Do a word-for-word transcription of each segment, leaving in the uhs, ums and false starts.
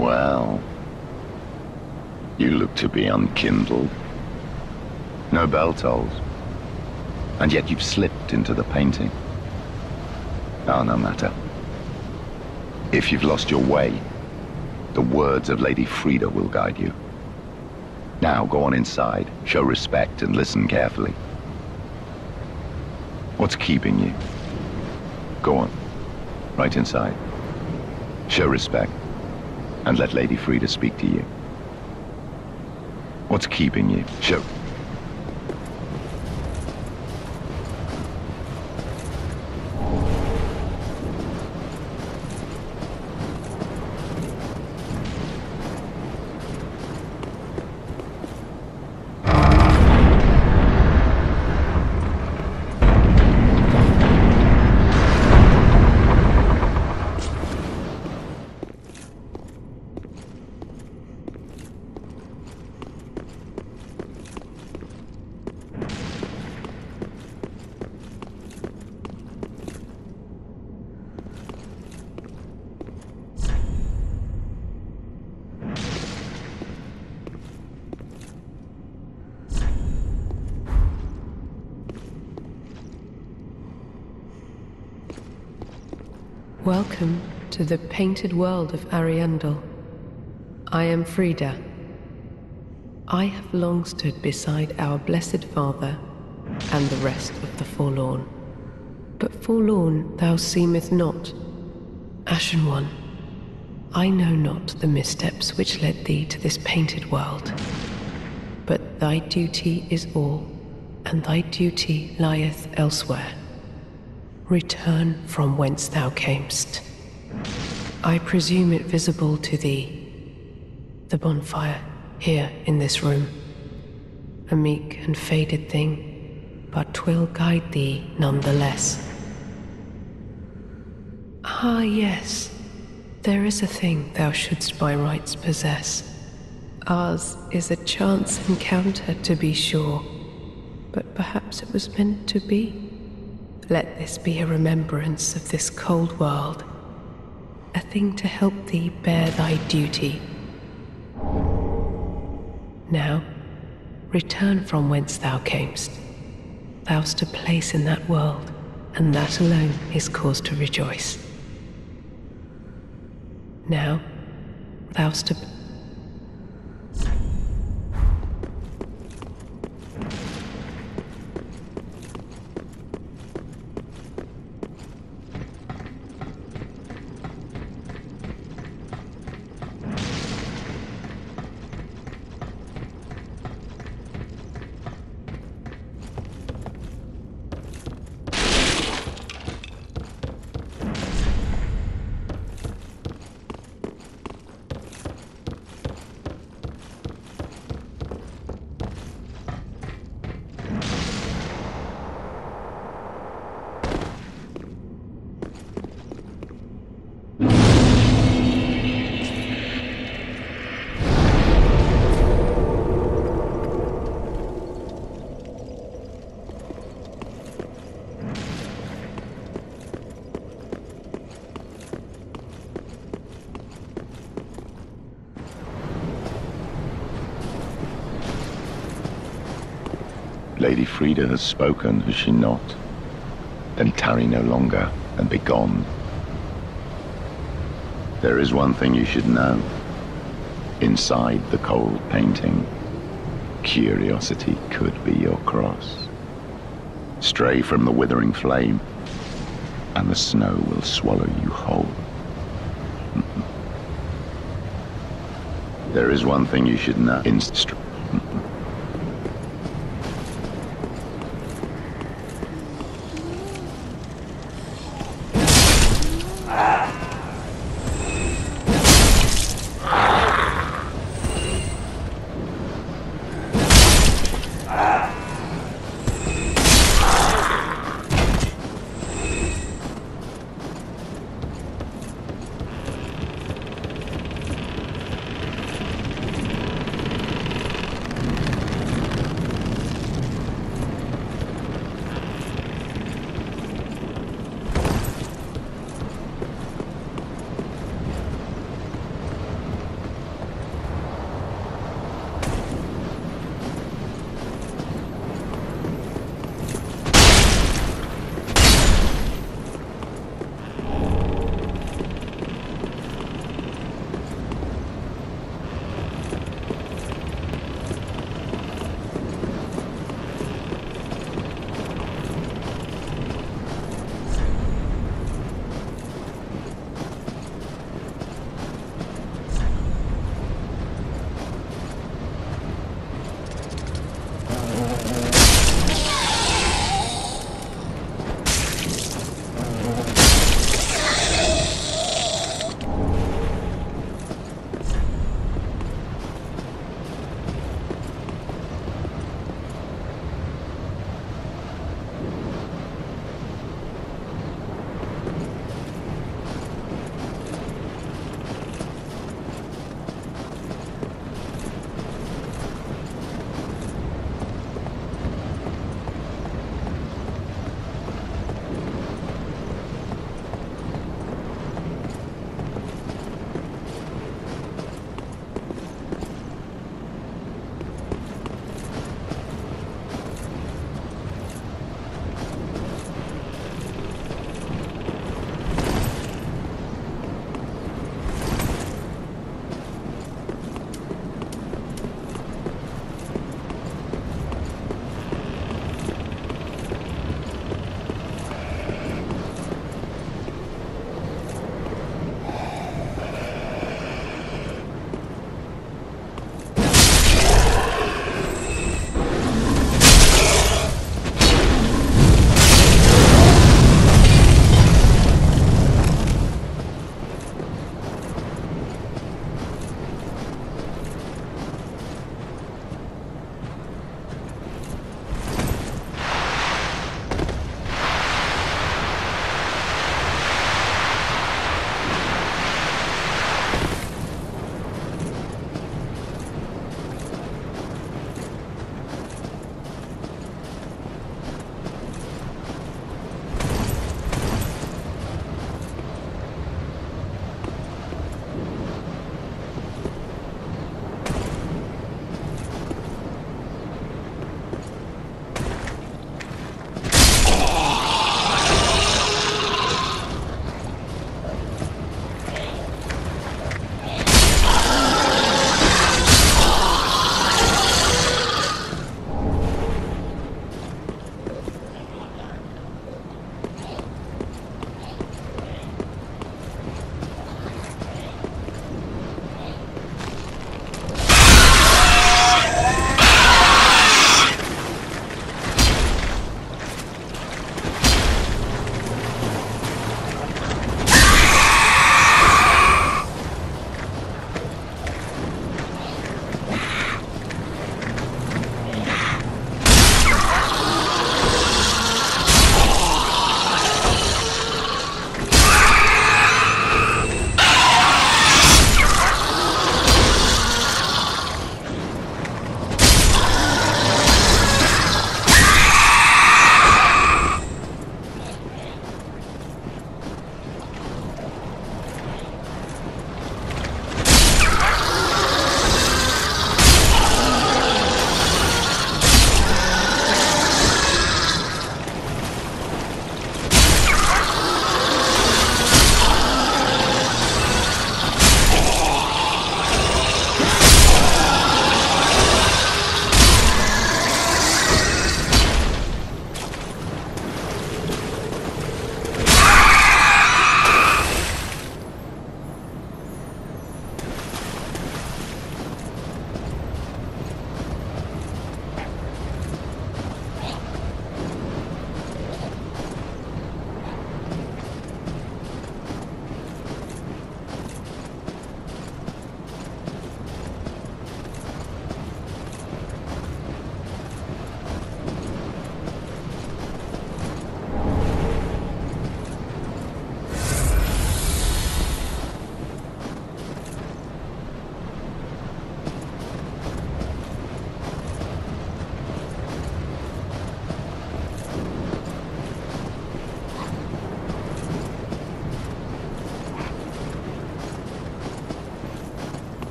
Well, you look to be unkindled. No bell tolls. And yet you've slipped into the painting. Oh, no matter. If you've lost your way, the words of Lady Frida will guide you. Now go on inside, show respect, and listen carefully. What's keeping you? Go on, right inside. Show respect, and let Lady Frida speak to you. What's keeping you? Show... Welcome to the painted world of Ariandel. I am Frida. I have long stood beside our blessed Father and the rest of the forlorn. But forlorn thou seemeth not. Ashen One, I know not the missteps which led thee to this painted world. But thy duty is all, and thy duty lieth elsewhere. Return from whence thou camest. I presume it visible to thee, the bonfire here in this room. A meek and faded thing, but 'twill guide thee nonetheless. Ah, yes, there is a thing thou shouldst by rights possess. Ours is a chance encounter, to be sure, but perhaps it was meant to be. Let this be a remembrance of this cold world, a thing to help thee bear thy duty. Now, return from whence thou camest. Thou'st a place in that world, and that alone is cause to rejoice. Now, thou'st a... Lady Frida has spoken, has she not? Then tarry no longer, and be gone. There is one thing you should know. Inside the cold painting, curiosity could be your cross. Stray from the withering flame, and the snow will swallow you whole. There is one thing you should know. Inst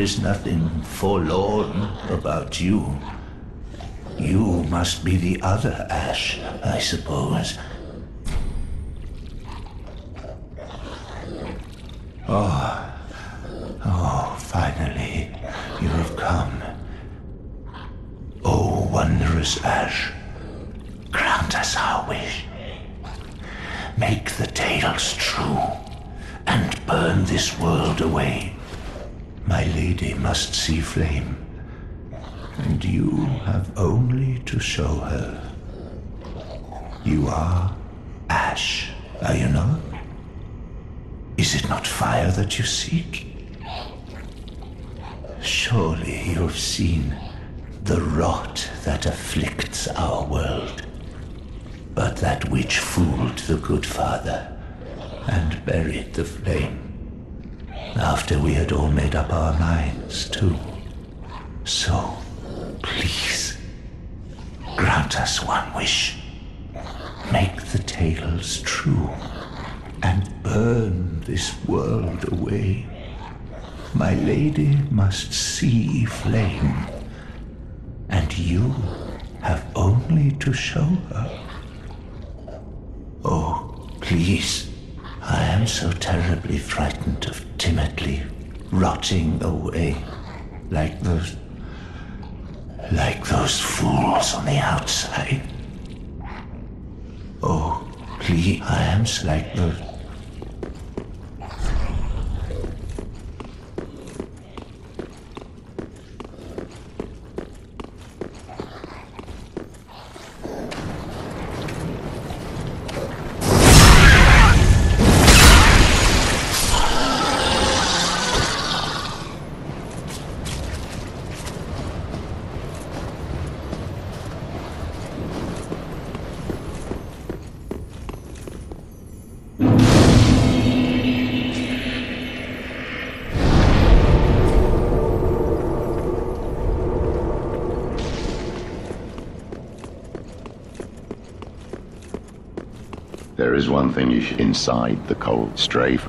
is nothing forlorn about you. You must be the other Ash, I suppose. Oh, oh, finally, you have come. Oh, wondrous Ash, grant us our wish. Make the tales true, and burn this world away. My lady must see flame, and you have only to show her. You are Ash, are you not? Is it not fire that you seek? Surely you have seen the rot that afflicts our world, but that which fooled the good father and buried the flame, after we had all made up our minds too. So, please, grant us one wish. Make the tales true, and burn this world away. My lady must see flame, and you have only to show her. Oh, please, I am so terribly frightened of timidly rotting away like those, like those fools on the outside. Oh, please, I am so like those. There is one thing you should inside the cold strafe.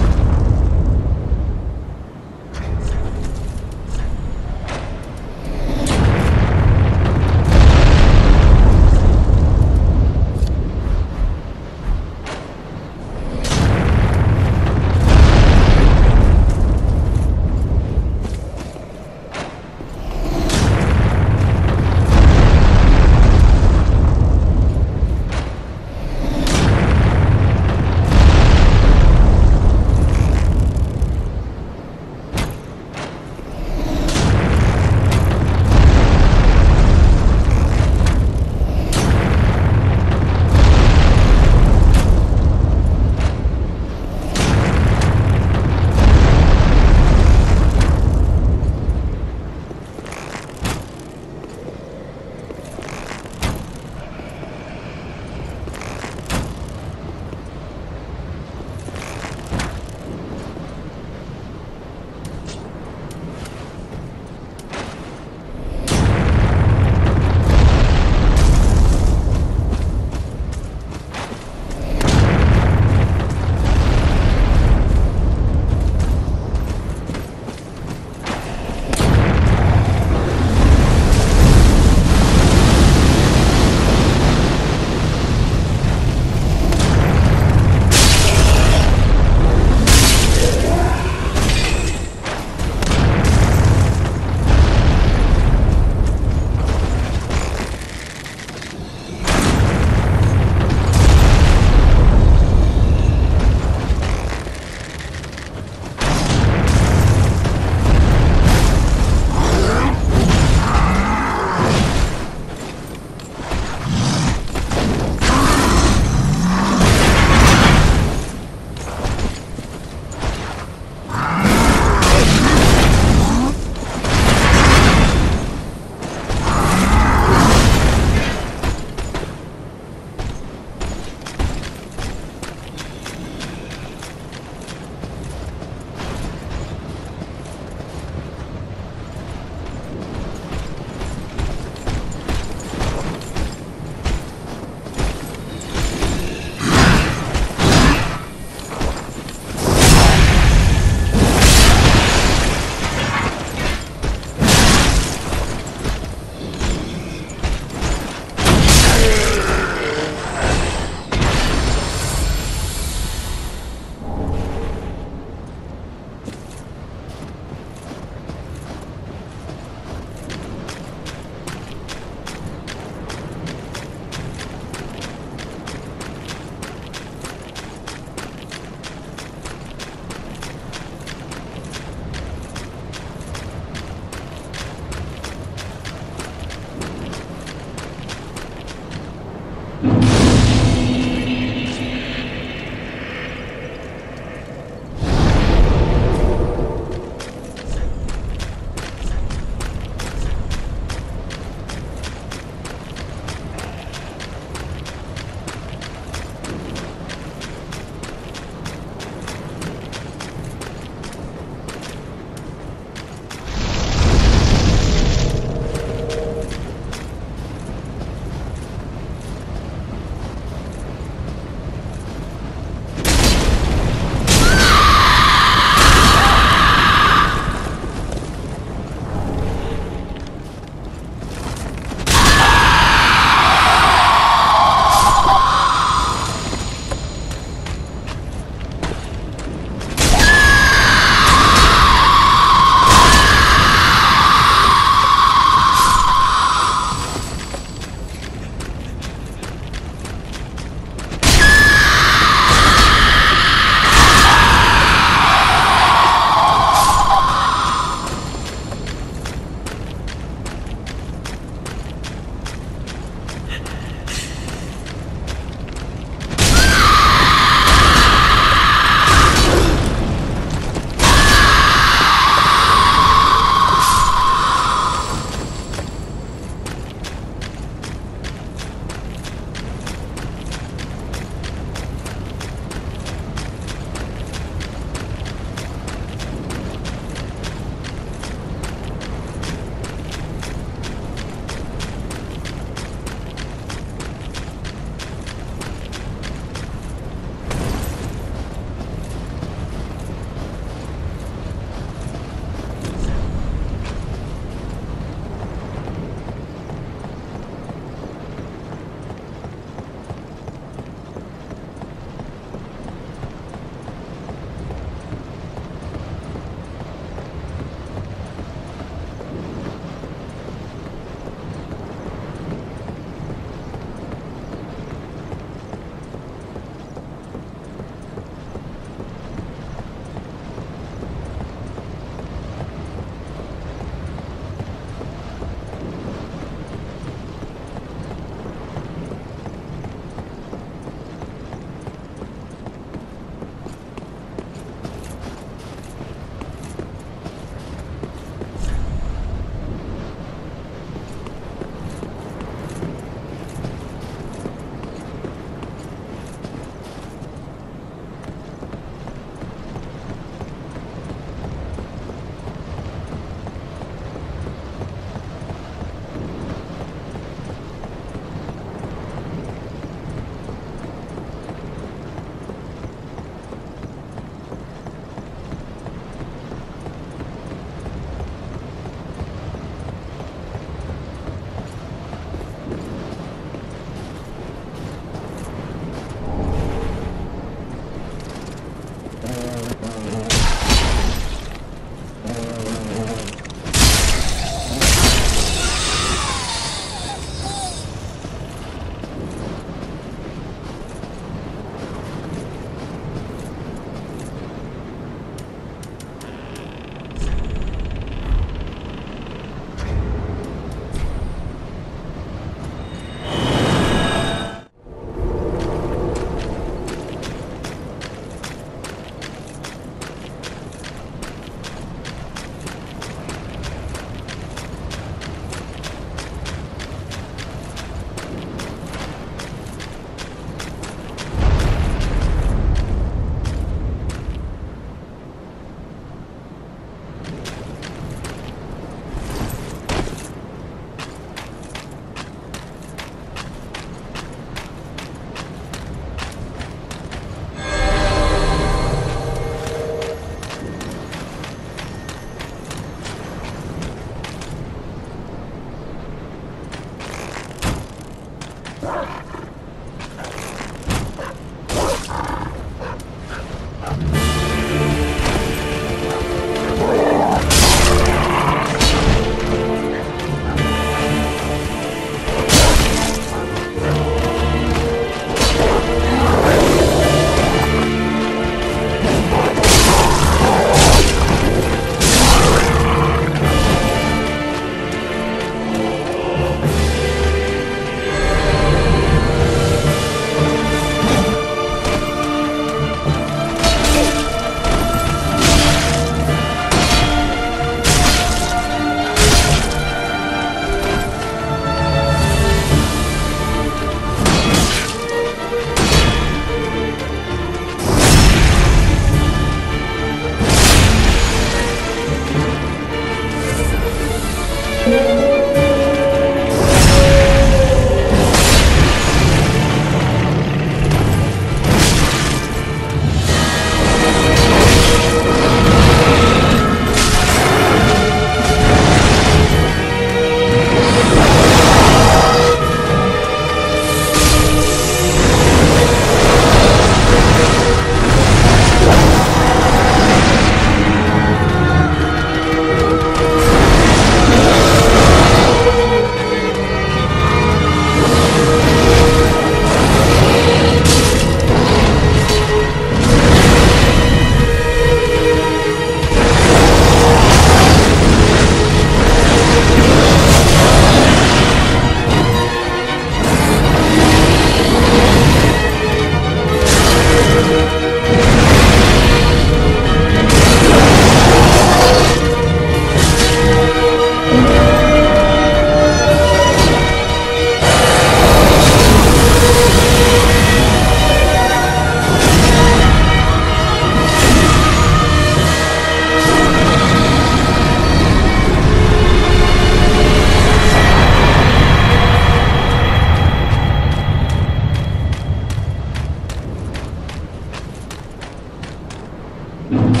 Thank you.